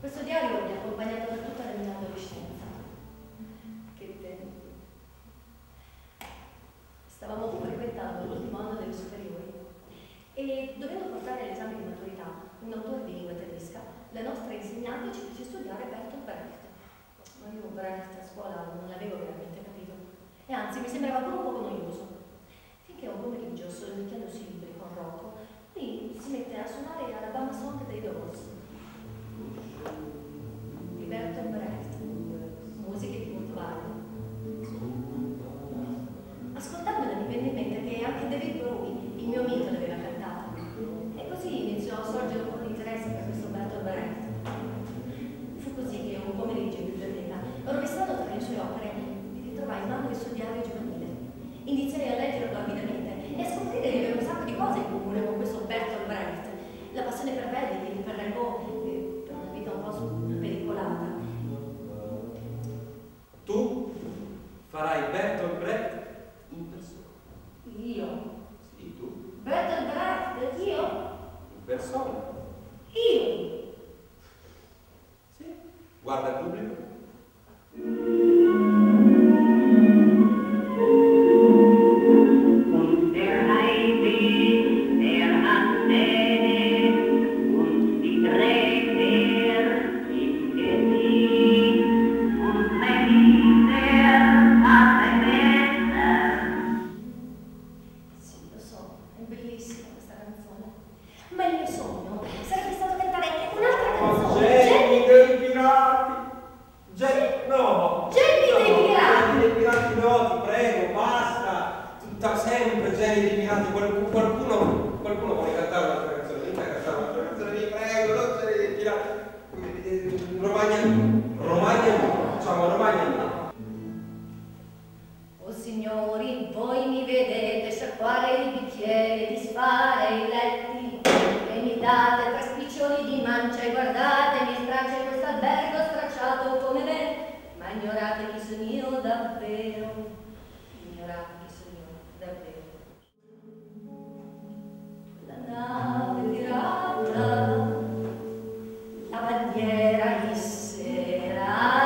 Questo diario mi ha accompagnato per tutta la mia adolescenza. Che tempo. Stavamo frequentando l'ultimo anno delle superiori e dovendo portare all'esame di maturità un autore di lingua tedesca, la nostra insegnante ci fece studiare Bertolt Brecht. Ma io Brecht a scuola non l'avevo veramente capito e anzi mi sembrava pure un poco noioso. Finché un pomeriggio, sollevicchiandosi i libri con Rocco, lui si mette a suonare Alabama Song dei Doors di Bertolt Brecht, musiche di Kurt Weill. Ascoltandola mi venne in mente che anche David Bowie, il mio mito, l'aveva cantata. E così iniziò a sorgere un po' di interesse per questo Bertolt Brecht. Fu così che un pomeriggio in biblioteca, rovistando tra le sue opere, mi ritrovai in mano il suo diario giovanile. Iniziai a leggerlo avidamente e a scoprire di avere un sacco di cose in comune con questo Bertolt Brecht. La passione per Verdi, per Rimbaud, per una vita un po' spericolata. Tu farai Bertolt Brecht in persona. Io? Sì, tu. Bertolt Brecht? Io? In persona. Io? Sì. Guarda il pubblico. Ma il mio sogno sarebbe stato cantare un'altra canzone. Jenny dei pirati. No. Jenny dei pirati. Jenny dei pirati no, ti prego, basta. Tutta sempre Jenny dei pirati. Qualcuno vuole cantare un'altra canzone. Vieni a cantare un'altra canzone, vi prego, non Jenny dei pirati. Romagna, facciamo Romagna. Oh signori, voi mi vedete sciacquare il bicchiere, disfare i letti e mi date 3 spiccioli di mancia e guardate, mi straccia questo albergo stracciato come me, ma ignorate chi sono io davvero, ignorate chi sono io davvero. La nave pirata, la bandiera isserà.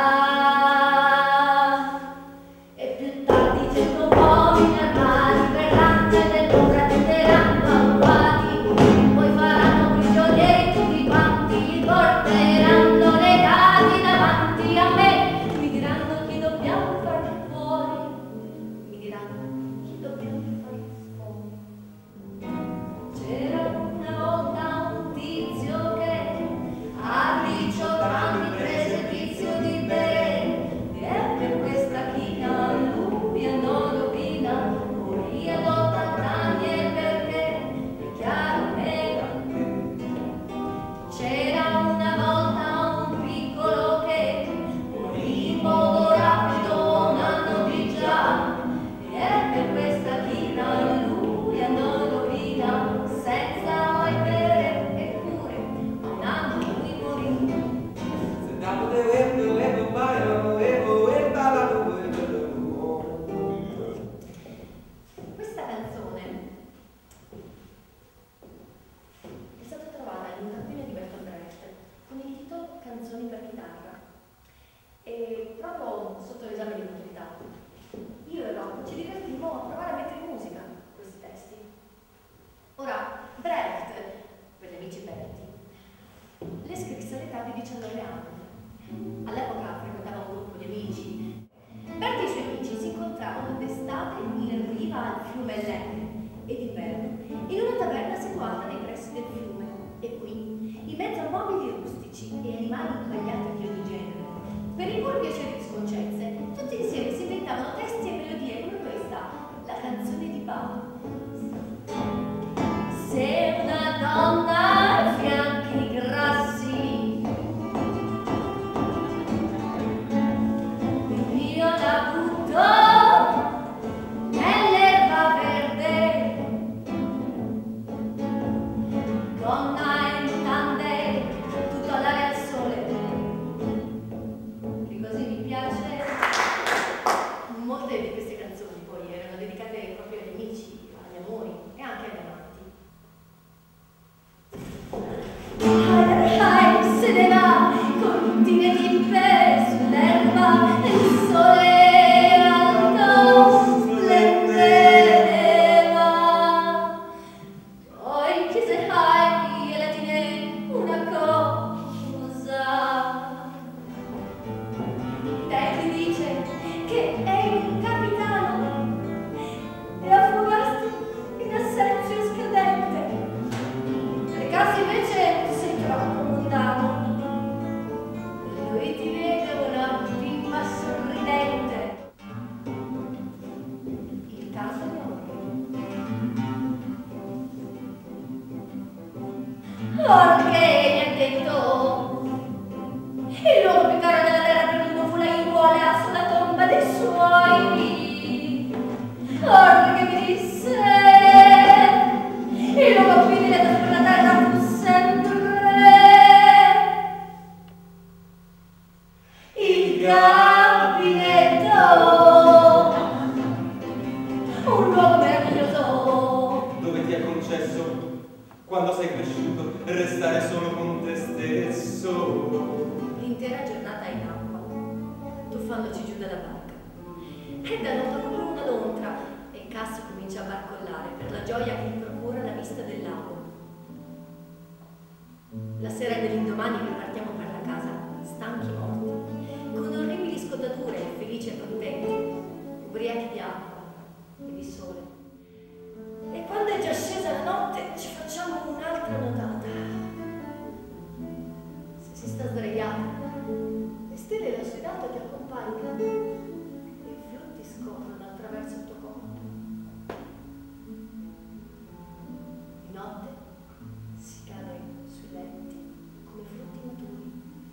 La sera dell'indomani ripartiamo per la casa, stanchi morti, con orribili scottature e felici e contenti, ubriachi di acqua e di sole. E quando è già scesa la notte ci facciamo un'altra nuotata. Se si sta sdraiata, le stelle dello sfidato ti accompagnano e i flutti scorrono attraverso il tuo corpo. Di notte si cade sui letti come frutti maturi.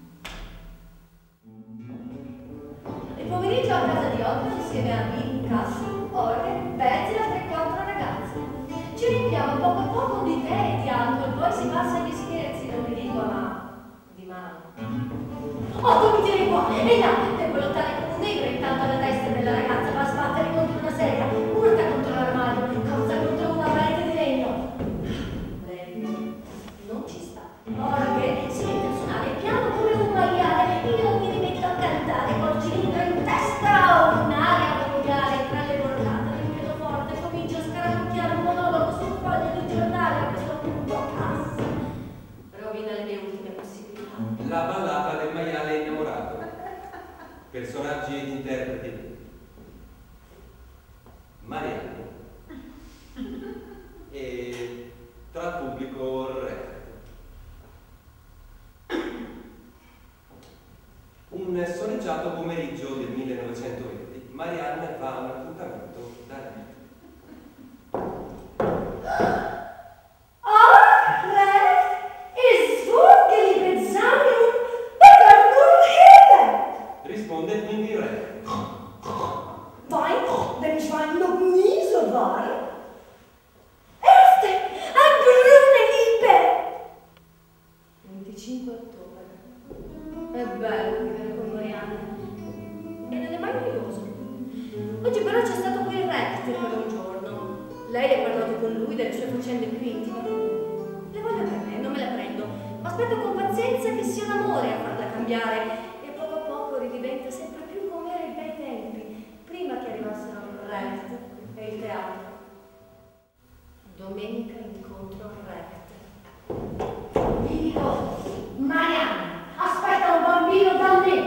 Il pomeriggio a casa di Otto insieme a me, Cass, Olga, Betsy e altre 4 ragazze. Ci riempiamo poco a poco di tè e di alcol, poi si passa agli scherzi, non di lingua ma di mano. Otto mi tiene qua e là, devo lottare come un negro intanto la testa della ragazza va a sbattere contro una sedia, urta contro l'armadio, cozza contro una parete di legno. Lei non ci sta. Olga si mette a suonare piano come un maiale, io mi rimetto a cantare col cilindro in testa, un'aria volgare tra le portate del pianoforte, comincio a scaramucchiare un monologo sul foglio di giornale, a questo punto Cass rovina le mie ultime possibilità. La ballata del maiale innamorato. Personaggi ed interpreti: Marianne e tra il pubblico Re. Un soleggiato pomeriggio del 1920, Marianne fa un appuntamento da Re. Risponde quindi il Re. Wein, wenn ich Wein noch nie so war. Erste, ein grüne Liebe. 25 ottobre. È bello vivere con Marianne. E non è mai noioso. Oggi però c'è stato qui il Rector per un giorno. Lei ha parlato con lui delle sue faccende più intime. Le voglio per me, non me la prendo. Ma aspetto con pazienza che sia l'amore a farla cambiare. E poco a poco ridiventa sempre più come era ai bei tempi, prima che arrivassero il Rector e il teatro. Domenica incontro il Rector. Gli dico, Marianne, aspetta un bambino da me.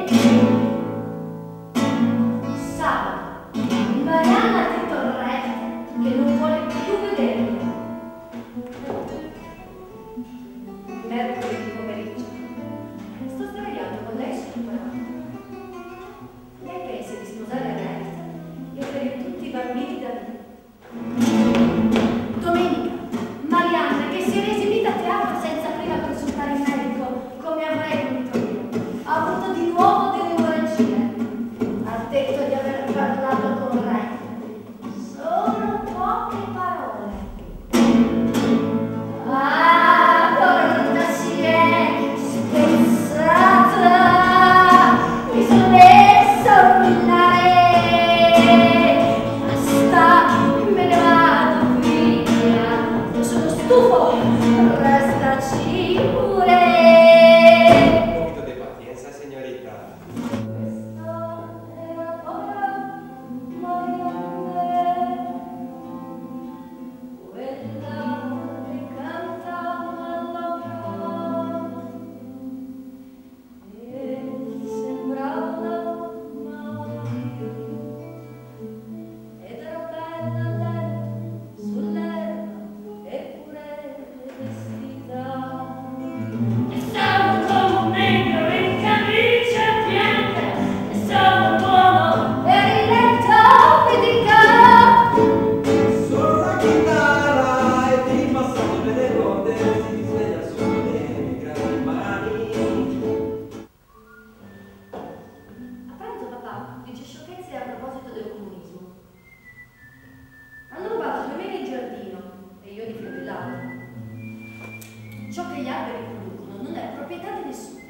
Sabato, Marianne ha detto al Rector che non vuole più vederlo. Mercoledì pomeriggio. Sto sdraiato con lei sul prato. Lei pensa di sposare Rector e avere tutti i bambini da me. Domenica, Marianne, che si era esibita a teatro senza prima consultare il medico, come avrei voluto io, ha avuto di nuovo delle emorragie. Ha detto di aver parlato con Re. Solo poche parole. Ah, donna si è spezzata. Mi sono messa a urlare. Basta, me ne vado via. Sono stufo. Restaci pure. Un poquito de paciencia, señorita. ciò che gli alberi producono non è proprietà di nessuno.